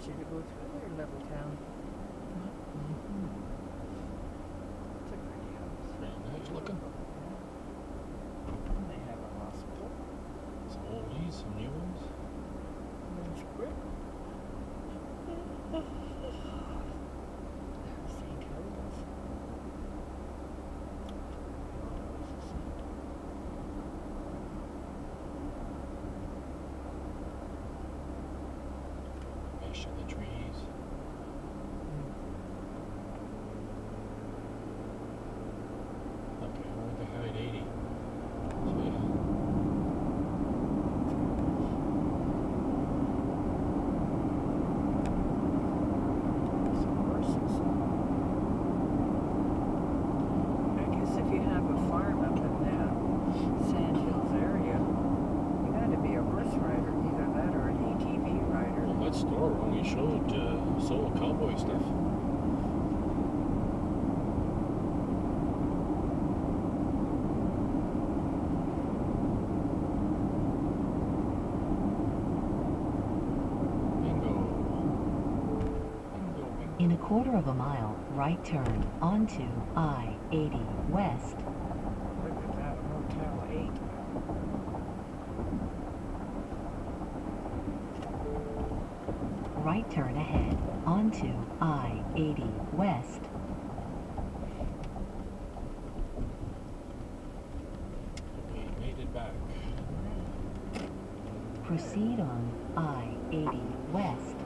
you to go through their little town. It's a pretty house. Very nice looking. And they have a hospital. Some oldies, some new ones. That's great. St. Hilda's. Mesh of the trees. Okay, where the hell at 80? So yeah. Some horses. I guess if you have a farm up in Sand Hills area, you got to be a horse rider, either that or an ATV rider. Well, that store only showed solo cowboy stuff. In a quarter of a mile, right turn onto I-80 West. Look at that, Motel 8. Right turn ahead onto I-80 West. We made it back. Proceed on I-80 West.